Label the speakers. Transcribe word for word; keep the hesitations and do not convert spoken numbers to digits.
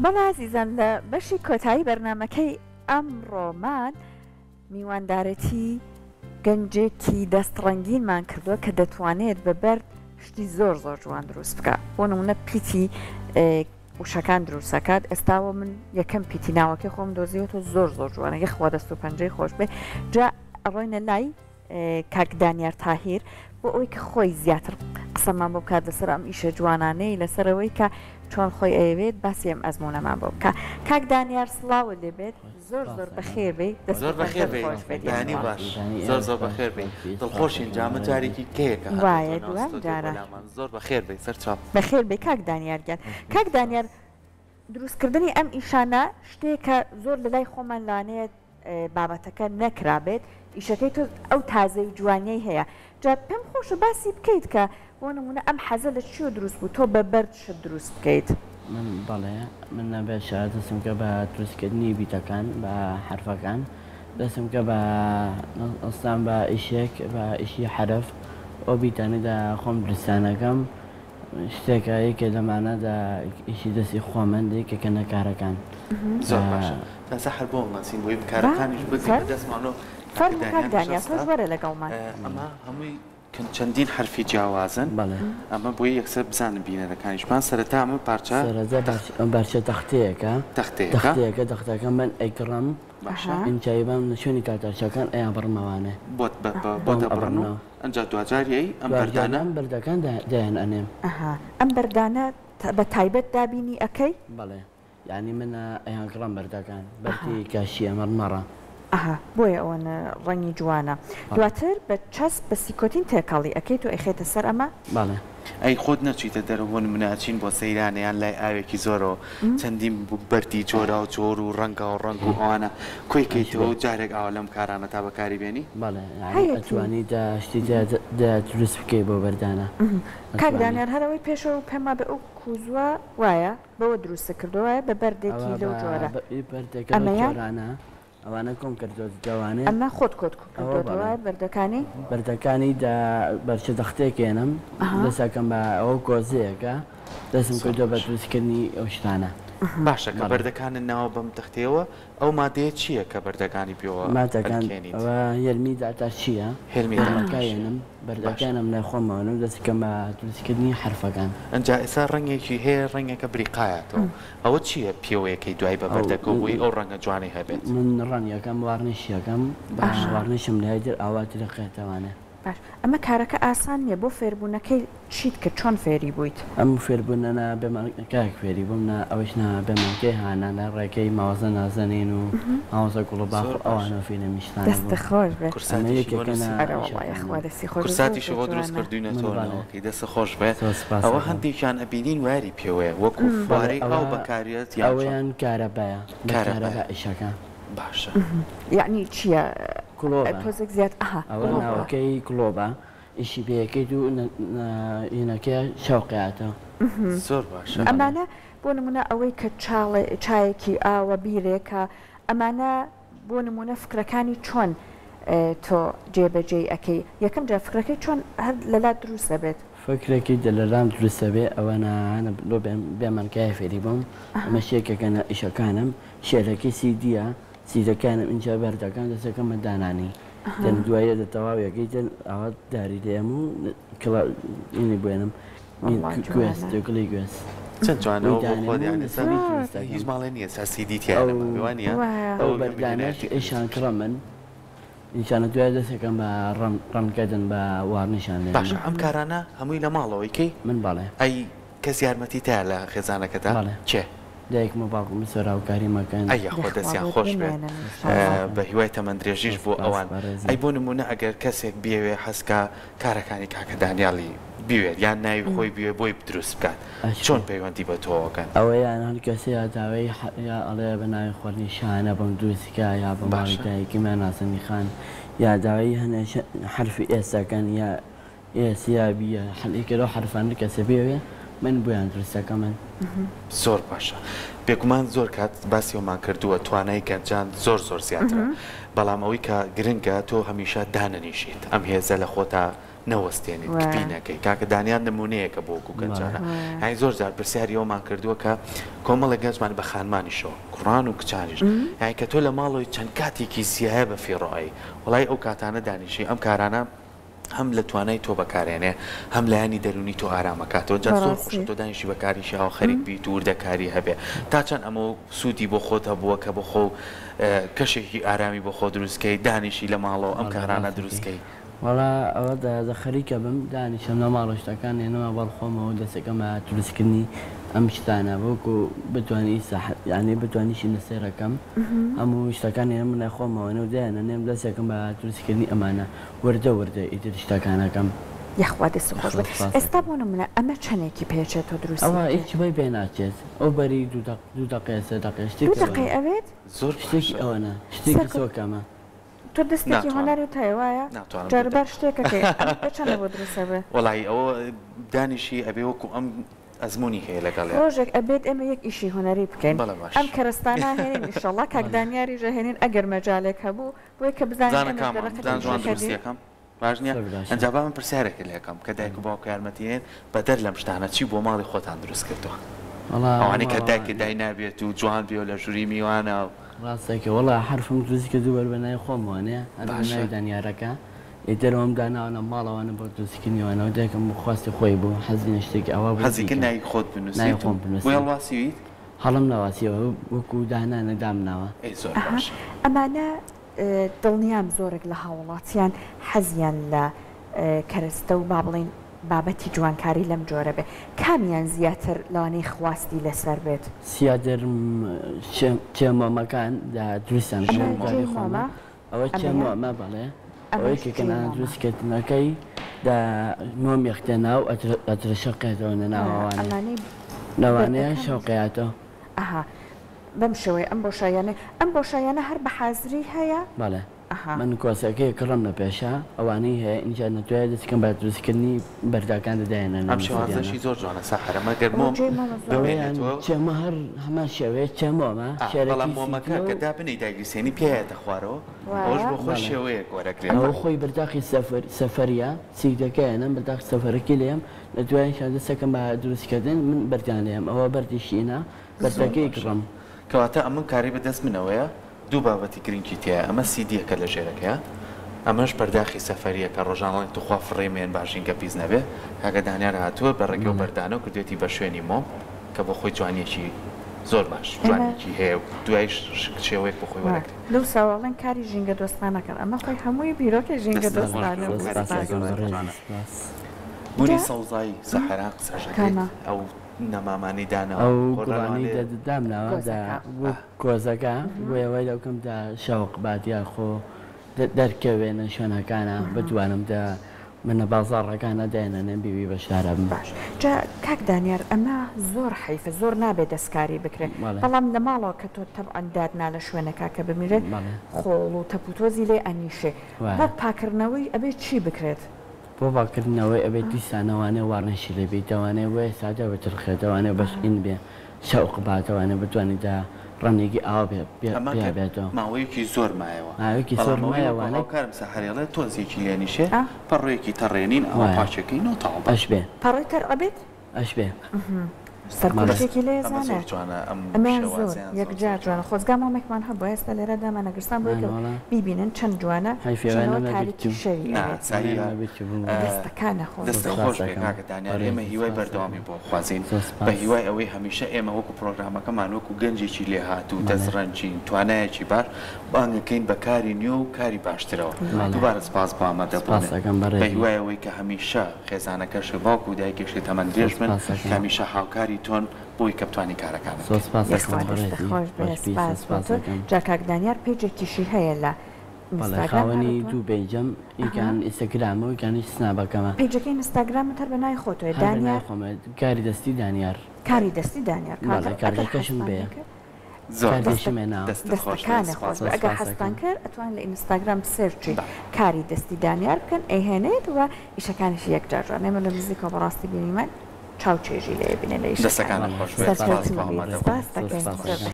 Speaker 1: بەڵێ عزیزان لە بەشی کۆتایی بەرنامەکەی ئەمڕۆمان میواندارەتی گەنجێکی دەستڕەنگینمان کردووە کە دەتوانێت بەبەر شتی زۆر زۆر جوان دروست بکە. بۆ نمونە پیتی وشەکان دروستەکات. ئێستاوە من یەکەم پیتی ناوەکەی خۆم دۆزیوەوە زۆر زۆر جوانە یە خوا دەست و پەنجەی خۆش بێ. جا ئەڕۆینە لای کاک دانیار تاهیر بۆ ئەوەی کە خۆی زیاتر قسەمان بۆ بکات لەسەر ئەم ئیشە جوانانەی لەسەرەوەی کە چۆن خۆی ئەوێت باسی ئەم ئەزمونەمان بۆ بکە. کاک دانیار سڵاوە لێبێت زۆر زۆر بەخێر بێ
Speaker 2: زۆر بەخێر بێنی باش زۆر زۆر بەخێر بێ دڵخۆشین جامە جارێکی کەیەکە
Speaker 1: وایە دوام جارە
Speaker 2: زۆر بەخێر بێ سەرچاپ
Speaker 1: بەخێر بێ کاک دانیارگیان. کاک دانیار دروستکردنی ئەم ئیشانە شتێکە زۆر لە لای خۆمان لانەیە بابەتەکە نەکرابێت ئیشەکەی تۆ ئەو تازەی جوانیەی هەیە. جا پێم خۆشە باسی بکەیت کە بۆ نمونە ئەم حەزە لە چیۆ دروست بوو تۆ بە بەرد شت دروست بکەیت.
Speaker 3: من بەڵێ من نەبێ شار دەستم کە بە دروستکردنی بیتەکان بە حرفەکان دەستم کە بە ئەستان بە ئیشێک بە ئیشی حرف ئەو بیتانیدا خۆم درستانەکەم شتێکە یەکێ لەمانەدا ئیشی دەستی خۆمەندی کە کەنە کارەکان
Speaker 2: زۆر باشە تاسە هەر بۆ مەسین بۆی کارەکانیش بگرێت دەستمانەوە
Speaker 1: فەرموو کاک دانیار تۆش وەرە لەگەڵمان.
Speaker 2: ئەمە هەمووی چەندین حرفی جیاوازن ئەمە بۆی یەکسەر بزانن بینەرەکانیشمان سەرەتا ئەمە پارچە
Speaker 3: بارچە تەختەیەکە تەختەیەکە تەختەکە من ئەیکڕم ئینجایبم نشوێنی تاتارچەکان ئەیان بڕمەوانێ
Speaker 2: بۆت بۆتە بڕنەوە ئەنجا دوجاریەی ئەم بەردانە
Speaker 3: بەردەکان دایان ئەنێم
Speaker 1: ئەم بەردانە بە تایبەت دابینی ئەەکەی
Speaker 3: بەڵێ یعنی منە ئەیان کڕم بەردەکان بەردی کاشی ئەمەڕمەڕە
Speaker 1: ئەها بۆیە ئەوەن ڕەنگی جوانە. دواتر بە چەسب بە سیکۆتین تێکەڵی ئەەکەیت و ئەیخێتە سەر ئەمە
Speaker 3: باڵێ
Speaker 2: ئەی خۆت نەچیتە دەرەوەن مناچین بۆ سەیرانیان لای ئاوێکی زۆرەوە چەندین بەردی جۆرا و جۆر و ڕەنگە و ڕنگ و ئەوانە کۆیکەیتەوە جارێک ئاوا لەم کارانە تا بەکاری بێنی
Speaker 3: باڵێ ئەتوانی شتی دروست بکەی بۆ بەردانە.
Speaker 1: کاک دانیار هەرەوەی پێشەوە پێما بە ئەو کوزووە وایە بەوە دروستە کردووە بە بەردێکی لەو جۆرە
Speaker 3: ئەمەیانە ئەوانە کۆم کردو جوانێ
Speaker 1: ئەمە خۆت کۆت کردوە بەردەکانی
Speaker 3: بەردەکانی بەرچە دەختێکێنم دەسەکەم بە ئەوە کۆزەیەەکە دەستم کردو بە دروستکردنی ئەو شتانە.
Speaker 2: باشە کە بەردەکانن ناوە بەم تەختەوە ئەو مادەیە چییە کە بەردەکانی پێوە
Speaker 3: ماتەکان ئەوە هێلمی داتا چییە هێلمیەکەێنم بەردەکانم لای خۆمەوەنم دەستکەم بە دروستکردنی حرفەکان.
Speaker 2: ئەنجا ئێستا ڕەنگێکی هەیە ڕەنگێکە بریقایەتەوە ئەوە چییە پێوەیەکەی دوای بە بەردەکە بووی ئەو ڕەنگە جوانی هەبێت.
Speaker 3: من ڕەنیەکەم واڕنیشیەکەم واڕنیشم لای در ئاواتی دەقێتەوانێ.
Speaker 1: باش ئەمە کارەکە ئاسان نیە بۆ فێربوونەکەی چیت کە چۆن فێری بوویت.
Speaker 3: ئەم فێربوونەنا بێمانکایك فێری بووم ئەوەشنا بێمانکەی هانا لە ڕێکەی ماوەزە نازەنین و ماوەزە گوڵ باخ ئەوانە فێنە میشتان
Speaker 1: دەستە خۆش بێت
Speaker 2: کورساتیش بۆ دروست کردوینەتەوەکەی دەستە خۆش بێت ئەوە هەندێکیان ئەبینین واری پێوەیە وەکو وارەی ئەو بەکاریت
Speaker 3: ئەوەیان کارەبایە کارەبە ئیشەکە
Speaker 1: باشە یعنی چییە؟ تۆزێک زیاد
Speaker 3: ئەوە ناوەکەی کلۆبە ئیشی پێەکەیت و ئینەکە شەوقیاتەوە
Speaker 2: زۆر باشە.
Speaker 1: ئەمانە بۆ نمونە ئەوەی کە چایەکی ئاوە بیرێکە ئەمانە بۆ نمونە فکرەکانی چۆن تۆ جێبەجێ ئەەکەی یەکەم جا فکرەکەی چۆن هەر لەلا دروستە بێت
Speaker 3: فکرێکی دلەرام دروستە بێ ئەوەنە لۆ بێمانکای فێری بووم ئەمە شێکەکەنە ئیشەکانم شێرەکەی سیدیە سیدەکانم اینجا بەردەکان دەستەکەمە دانانی دەن دوایە دەتەواویەکەی دەن ئەوە داری دێم و ئینی بێنم گوێستگوڵی گوێست
Speaker 2: چەند جوانەوە هیچ ماڵێ نییە ساسیدی تیانوانە
Speaker 3: ئەو بەردانش ئەیشان کڕە من نیشانە دوای دەستەکەم بە ڕەنکەدن بە واڕنیشان لێ.
Speaker 2: باشە ئەم کارانە هەمووی لە ماڵەوەیکەی
Speaker 3: من باڵێ
Speaker 2: ئەی کەس یارمەتی تا لە خێزانەکەدا چێ؟
Speaker 3: دایکمە باوکم سەراوکاری مەکەن
Speaker 2: ئەی خۆ دەستیان خۆش بێت بە هیوای تەمەندرێژیش بۆ ئەوان ئەی بۆ نمونە ئەگەر کەسێک بێوێ هەستکە کارەکانی کاکە دانیاڵی بوێت یان ناوی خۆی بوێ بۆی دروست بکات چۆن پەیوەندی بە تۆوەکەن
Speaker 3: ئەوە یان هەر کەسی داوای یا ئەڵێ بە ناوی خۆرنیشانە بەم دووسکە یا بە ماڵدایکیمان ناسەنی خان یا داوای هەنێ حرفی ئێستاکەن یا ئێسیابیە حەلێکەوە حرفانە کەسە بێوێ من بۆیان دروستەکە من
Speaker 2: زۆر باشە. بێگومان زۆر کات باسیەوەمان کردووە توانای گەنجان زۆر زۆر زیاترە بەڵام ئەوەی کە گرنگە تۆ هەمیشە دانەنیشیت ئەم هێزە لە خۆتا نەوەستێنیت کپینەکەی کاکە دانیان نمونەیەکە بۆ وەکو گەنجانە هاي زۆر جار پرسیاری ئەومان کردووە کە کۆمەڵە گەنجمان بە خانمانیشەوە کوڕان و کچانیش یعنی کە تۆ لە ماڵەوەی چەند کاتێکی سیاهەیە بە فێڕۆایی وڵای ئەو کاتانە دانیشی ئەم کارانە هەم لە توانای تۆ بەکارێنێ هەم لایانی دەرونی تۆ ئارامەکاتەوە جا زۆر خۆشە تۆ دانیشی بەکاریشی هاو خەریک بیت و وردەکاری هەبێ تا چەند ئەمە سوودی بۆ خۆت هەبووە کە بۆ خۆ کەشێکی ئارامی بۆ خۆ دروستکەی دانیشی لە ماڵەوە ئەم کارانە دروستکەی
Speaker 3: وڵا ئەوە دە خەریکە بم دانیشەم لە ماڵە شتەکان ێنەوە بەڵخۆمەوە دەستەکەمە دروستکردنی ئەم شتانە بۆکو بتوانی یعنی بتوانیشی لەسێرەکەم هەموو شتەکان ێنە من خۆمەوەنە و دایانە نێم دەستێکم بە دروستکردنی ئەمانە وەردە وەردە ئیتر شتەکانەکەم
Speaker 1: یخوا دەست خۆش ئێستا بۆ نمونە ئەمە چەندێکی پێچێتەوە دروست
Speaker 3: ئەوە هیچ بەی پێ ناچێت ئەو بەری دوو دقیقە سێ دقیقە
Speaker 1: شتێکی دقیقە ئەوێت
Speaker 2: زۆر
Speaker 3: شتێکی ئەوەنە شتێکی زۆرکەمە
Speaker 1: تۆ دەستێکی هۆناری و تایوایە جاربار شتێکەکەی چەندە بۆ دروستە بێ
Speaker 2: وەڵی ئەوە دانیشی ئەبێ وەکو ئەم ئەزمموی هەیە لەگەڵ
Speaker 1: ڕۆژێک ئەبێت ئێمە یەک ئیشی هوەری بکەین ئەم کەرستانە هێنین ئیشەڵڵا کاک دانیاری ژەهێنین ئەگەر مەجالێک هەبوو بۆی کە
Speaker 2: بزانێکم باش نییە ئەنجابا من پرسیارێکی لەکەم کە دایک و باوکە یارمەتیێن بەدەر لەم شتانە چی بۆ ماڵی خۆتان دروست کردووە ئەوانەی کە دایکی دای نابێت و جوان بێ لە ژووری میوانە
Speaker 3: ڕاستێکە وڵا حرفم دروست کردو وەربەنای خۆموانەیە هەرناوی دانیارەکە ئیترەوەم داناوانە ماڵەوانە بۆ دروستکردنیوانەوە دایکم خواستی خۆی بوو حەزی شتێکی ئەوە
Speaker 2: حەزیکە نای خۆت بنووسی
Speaker 3: خۆم
Speaker 2: بنووسیویت
Speaker 3: هەڵم ناواسیەوە وەکو دانانە دامناوە
Speaker 2: زۆر باش
Speaker 1: ئەمانە دڵنیام زۆرێک لە هاوڵاتیان حەزیان لە کەرستە و با بڵین بابەتی جوانکاری لەم جۆرە بێ کامیان زیاتر لەوانەی خواستی لەسەر بێت
Speaker 3: سیاتر چێمەمەکان دروستیان خۆمە ئەوە چێمە بەڵێ ئەوەی کەکەنانە دروستکردنەکەی نۆم یەختێنا و ئەترە شەقێتەوە نەناوانەی لەوانەیە شەوقیاتەوە
Speaker 1: ئەها بەم شێوەیە ئەم بۆشایانە ئەم بۆشایانە هەر بە حازری هەیە
Speaker 3: بەڵێ من کۆسەکەی کڕم لە پێشە ئەوانەی هەیە اینجا نەتوانێت دەستکەم بە دروستکردنی بەرداکان دەدایێنە
Speaker 2: ئەم شێوازەشی زۆر جوانە سەحرەمە گەرمۆم
Speaker 3: چێمە هەر هەمان شێوەیە چێمۆمە
Speaker 2: بەڵام مۆمەکە کە دابنەی داگیرسێنی پێیەتە خوارەوە ئەوش بۆ خۆش شێوەیە وەرەگرێت
Speaker 3: ئەوە خۆی بەرداقی سەفەریە سیدەکەیانم بەرداق سەفەرەکی لێم نەتوانیشان دەستەکەم بە دروستکردن من بەردان لێم ئەوە بەردی شینە بەردەکەی کڕم
Speaker 2: کەواتە ئەمن کاری بەدەست منەوەیە دوو بابەتی گرنگی تایە ئەمە سیدیەکە لە ژێرەکەیە ئەمەش بەرداخی سەفەریە کە ڕۆژانڵی توخوا فڕێمێن باشینکە پیس نەبێ کاکە دانیار هاتووە بە ڕێگە و بەردانە و کردێتی بە شوێنی مۆم کە بۆ خۆی جوانیەکی زۆر باش جوانێکی هەیە دوای شێوەیەک بۆ خۆی وەرەگرێت
Speaker 1: لەو ساواڵەن کاری ژینگە دۆستانەکەن ئەمە خۆی هەمووی بیرۆکە ژینگە دۆستانە
Speaker 2: بوونی سەوزایی سەحرا قسەژەکەی ئەو نەمامانی دانا
Speaker 3: ئەو گوڵانی دامناوە کۆزەکە بۆیەوەی لەوکەمدا شەوق باتیا خۆ دەرکەوێنە شوێنەکانە بتوانم دا منە بازاڕەکانە دێنە بیوی بە شارە بم
Speaker 1: باش جا کاک دانیار ئەمە زۆر حیفە زۆر نابێت دەستکاری بکرێت بەڵام لە ماڵەوە کە تۆ تەبعەن دادنا لە شوێنەکە کە بمیرێت خۆڵ و تەپوتۆزی لێ ئەنیشێ بە پاکردنەوەی ئەبێت چی بکرێت
Speaker 3: بۆ باکردنەوەی ئەبێت دیسانەوانێ واڕنشی لەبێتەوانێ وێ سادە بەترخێتەوانێ بەش ئین بێ شەوق باتەوانێ بتوانیدا ڕەنێکی ئاوا بێتەوە
Speaker 2: ماوەیەکی زۆر مایەوە
Speaker 3: ماوەیەکی زۆر مایەوانە
Speaker 2: کارم سەحرێڵێت تۆزێکی لێنیشێ پەڕۆیەکی تەڕێنین ئەوە پاچەکەی نۆتاڵ
Speaker 3: ئەش بێ
Speaker 1: پەڕۆی تەر ئەبێت
Speaker 3: ئەش بێ
Speaker 1: سەرکوچێکی لێزانە ئەمە زۆر یەکجار جوانە خۆزگا مامێکمان هەبوو ئێستا لێرە دامانەگرستان بۆ بیبینن چەند جوانە تاریکی شەوی دەستەکانە خۆ
Speaker 2: دەستە خۆش کاکە دانیار ئێمە هیوای بەردەوامی بۆ خوازین بە هیوای ئەوەی هەمیشە ئێمە وەکو پرۆگرامەکەمان وەکو گەنجێکی لێ هاتوو دەستڕەنجین توانایەکی باش بانگەکەین بەکاری نیوە و کاری باشترەوە دووبارە سپاس بۆ ئەمەدە بە هیوای ئەوەی کە هەمیشە خێزانەکەشە باوکو و دایکێکی تەمەن درێژ من هەمیشە هاوکاری تۆن بۆی کە بتوانانی کارەکانە
Speaker 1: جاکاک دانیار پێیجێکیشی هەیە لە
Speaker 3: خاوەنی دوو بێجەم ئیکان ئینستاگرامە و ئیکانی سنابەکەمە
Speaker 1: پێیجەکەی ئینستاگرامە هەر بەنای خۆتۆی دانیار
Speaker 3: کاری دەستی دانیار
Speaker 1: کاری دەستی دانیار
Speaker 3: کارەکەشم بێ
Speaker 1: دەستەکانە خۆش ئەگەر حەستان کرد ئەتوان لە ئینستاگرام سێرچی کاری دەستی دانیار بکەن ئەیهێنێت و ئیشەکانیشی یەکجارجوان ئێمە لە نزیکەوە بەڕاستی بینیمان چاو چێژی لێ بینێ لە ئیش
Speaker 2: دەستەکانە خۆش